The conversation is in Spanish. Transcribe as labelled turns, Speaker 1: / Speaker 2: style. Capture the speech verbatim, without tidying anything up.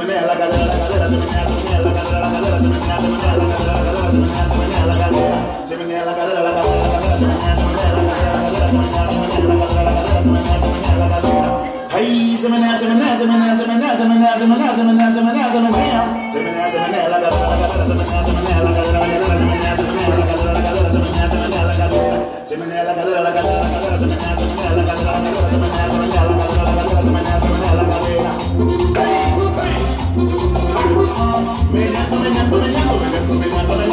Speaker 1: menea la cadera, la cadera, se menea, se menea la cadera, la cadera, se menea, se menea la cadera, la cadera, se menea, se menea la cadera, se menea la cadera, la cadera, la cadera, se menea, se menea la cadera, la cadera, se menea, se menea la cadera, la cadera, se menea, se menea la cadera. Ay, se menea, se menea, se menea, se menea, se menea, se menea, se menea, se menea, se menea, se menea, se menea la cadera, la cadera, se menea, se menea la cadera, la cadera, se menea, se menea la cadera, la cadera, se menea, se menea la cadera, se menea la cadera, la cadera, la cadera, se menea, se menea la cadera, la cadera, se menea, se menea la cadera, la cadera, se menea, se menea la cadera. Meneando, meneando, meneando, meneando, meneando, meneando.